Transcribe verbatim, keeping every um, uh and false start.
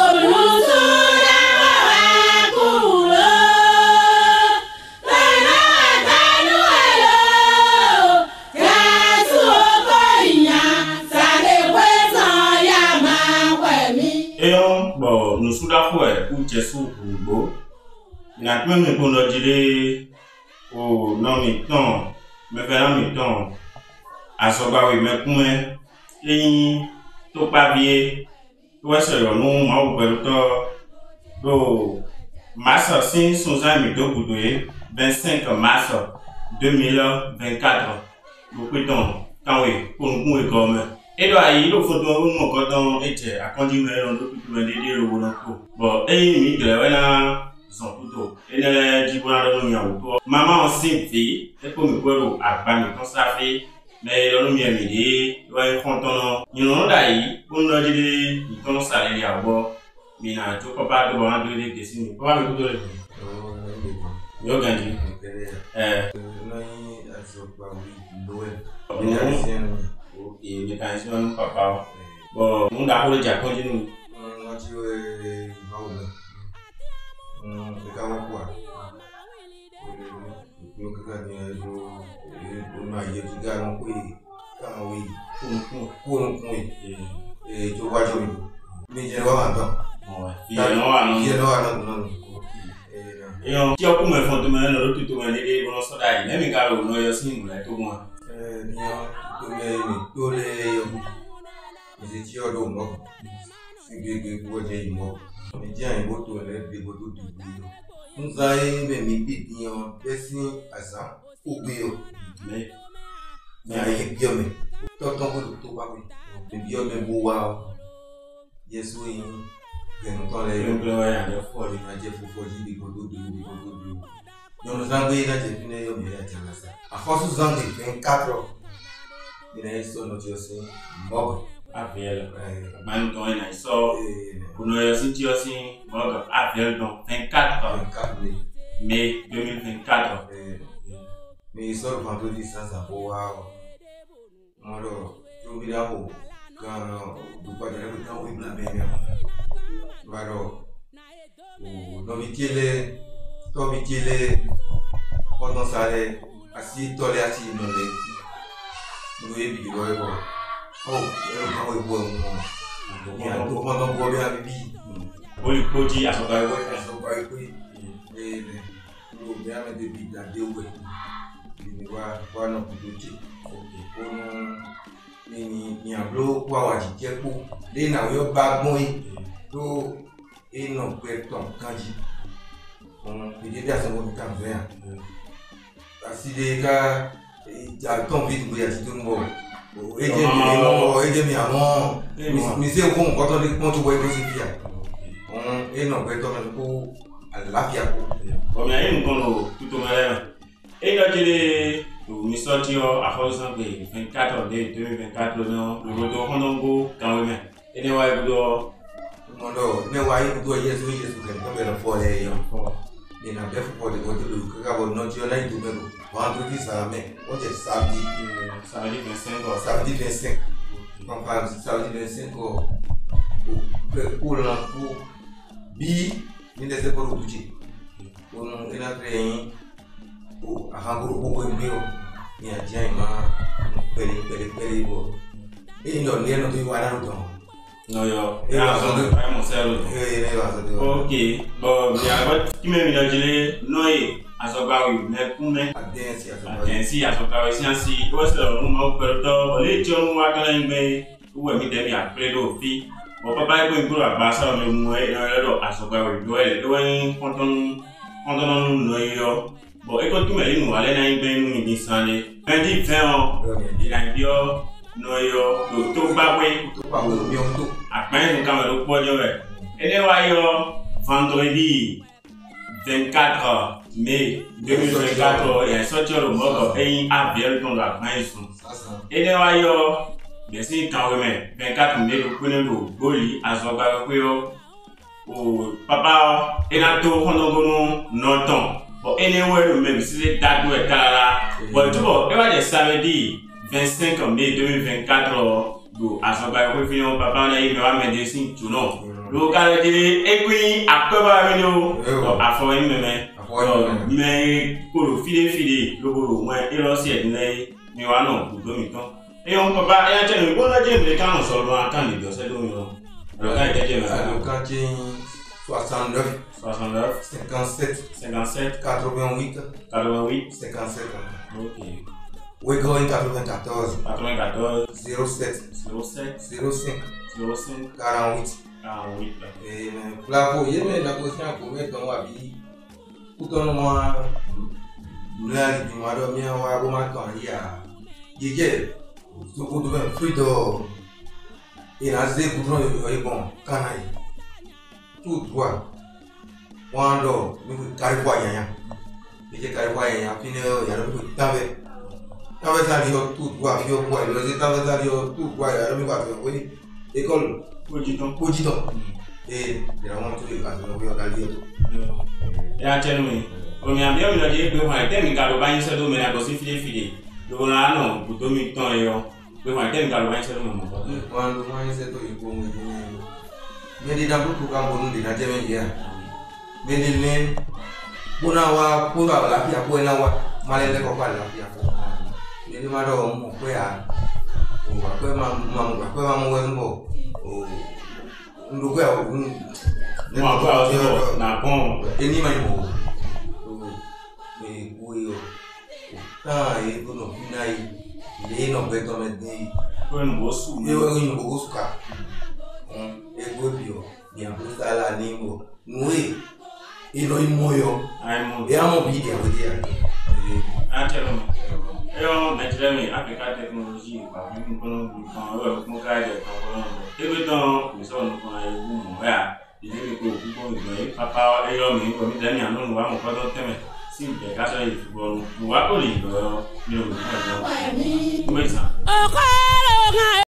nous sommes d'accord pour Jésus pour il a même pour nous dire au non mais temps mais faire non mais temps à ce bas oui mais comment et tout pas bien toi c'est le nom moi au père do mars cinq sont amis de Boudoué vingt-cinq mars deux mille vingt-quatre beaucoup de temps quand oui pour nous et comme et là il faut donc mon coton était à continuer dans le tout le dédé le bon bon et mi de là sont plutôt et là dit pour la nous maman enceinte fille et pour me voir à pas me consacrer mais le mien midi ouais content nous non d'ailleurs pour nous dire il commence à aller à bord mais na tout papa de bon de les questions pas me tout le yo gandi eh non à ce pas oui et mécanisme papa bon on d'accord déjà continue on dit ouais on c'est comment quoi nous que quand on a eu du gars on oui quand oui pour pour pour et tu vois je mais je vois maintenant ouais il y a non il y a non non et on qui a comme fondement le tout tout les bon ça d'ailleurs même quand on a eu aussi nous là tout moi eh bien tous les les étudiants donc c'est que vous voyez moi mais tiens il faut tout les des photos du boulot nous avons même mis bien dessin à ça ou bien mais mais il bien mais tout ton coup tout pas oui mais bien mais bois yes oui que nous temps les le ouais à la fois il a dit faut faut dire des photos du photos du nous avons eu là j'ai fini yo mais là ça à force nous avons vingt-quatre heures il a essayé de nous aussi mort Avel man to ina so kuno yo sinti yo sin mog avel donc vingt-quatre mai deux mille vingt-quatre mais il sort vendredi ça ça pour moi je vais là où quand du pas de quand il bla bien voilà ou no vitele to vitele pendant ça les assis tolé assis non les nous est bien ouais oh, quand on voit il y a tout pendant qu'on voit bien vie. On lui produit à son bail, à son bail, oui. Et le bien met des billes dans deux ouais. Il voit voir nos petits. Ok. Pour nous, ni ni un bloc quoi on dit quelque chose. Les na yo bag moi. To et non perton kanji. On peut dire à son bon quand vient. Parce que les gars il y a ton vite où il y a tout le monde. Et j'ai mis et j'ai mis avant mais c'est bon quand on dit comment tu vois aussi bien on et non peut tomber pour la vie comme il y a une bonne tout au malin et là j'ai nous sorti à force de vingt-quatre de deux mille vingt-quatre non le retour Honongo quand même et ne va do mondo ne va y do yesu yesu que comme le faut les yo et na def pour de côté le que va non tu là il tout même vendredi ça mais on est samedi samedi vingt-cinq samedi vingt-cinq enfin samedi vingt-cinq pour pour la pour bi ni des pour bouger pour nous il a créé pour à groupe pour un bureau ni a déjà ma peli peli peli pour et non ni non tu vois là donc non yo et là on mon cerveau ok bon bien votre qui me vient dire non asobawi mais kume adensi adensi asobawi siansi o se lo mo perto le ti o wa kan ngbe wo mi de mi apre do fi o papa e ko ngro agbasa mi mu e lo asobawi do e do en konton konton no yo bo e ko tu me ni wa le na ngbe nu ni sanle twenty vingt o ila bio no yo do to ba we to ba we mi o to apen nu ka lo po jo e ene wa yo vendredi vingt-quatre mai deux mille vingt-quatre il y a sorti le mot et a bien dans la maison et ne va yo bien sûr quand même vingt-quatre mai le premier le goli à zoba ko o papa et na to hono gono non temps bon et ne ouais le même si c'est date ouais kala bon tout bon et va de samedi vingt-cinq mai deux mille vingt-quatre do à zoba ko fini papa na il va me dessin tout non Le cas de écrit après la vidéo, à faire une même, mais pour le filet filet, le boulot, moi, et l'ancien, mais voilà, non, pour deux minutes. Et on peut pas, et un bon agent, les cas, on sort dans un candidat, c'est donc, le cas était le quartier soixante-neuf, soixante-neuf, cinquante-sept, cinquante-sept, quatre-vingt-huit, quatre-vingt-huit, cinquante-sept. ok. Ouégoïne quatre-vingt-quatorze, quatre-vingt-quatorze, zéro sept, zéro sept, zéro cinq, zéro cinq, quarante-huit. quarante-huit. Et là, pour y aller, la question pour mettre dans la vie, tout le monde, nous l'avons dit, madame, il y a un bon matin, il y a des guerres, tout le monde est fruit d'or. Et là, c'est pour nous, bon, canaille. Tout droit. Quand on nous carré quoi, il y a. Il y a carré quoi, il y a. Puis, il y a le peu de temps. T'avais ça, il y a tout droit, il y a quoi. Le t'avais ça, il y a tout droit, il y a le quoi. Oui, école. Pojiton. Pojiton. Et il y a vraiment tous les cas, il y a le et actuellement, on y a bien vu le dire que on a été mis à l'obéir ce domaine à cause filer filer. Donc on a non pour deux minutes temps et on on a été mis à l'obéir ce domaine. Quand on a essayé de y pommer, mais des d'abord pour quand on dit la terre hier, mais des men, pour avoir pour avoir la vie à pour avoir mal les copains la vie à pour. Mais le madame on peut à, on va quoi maman maman quoi maman ouais bon, oh, on doit quoi on. Moi quoi na bon. Et ni mal bon. Mais oui oh, ah et pour nous finir, il est non besoin de dire. Pour nous bosser. Et oui nous bosser quoi. Et puis, il y a plus à l'animo. Oui, il y a un moyen. Et à mon bide, on dit. Actuellement, et on naturellement, avec la technologie, par exemple, nous avons des et maintenant, nous sommes dans un boom. Voilà, il y a des choses papa et l'homme, comme il a nous avons pas d'autre thème. Si vous êtes caché, il faut nous appeler. Nous avons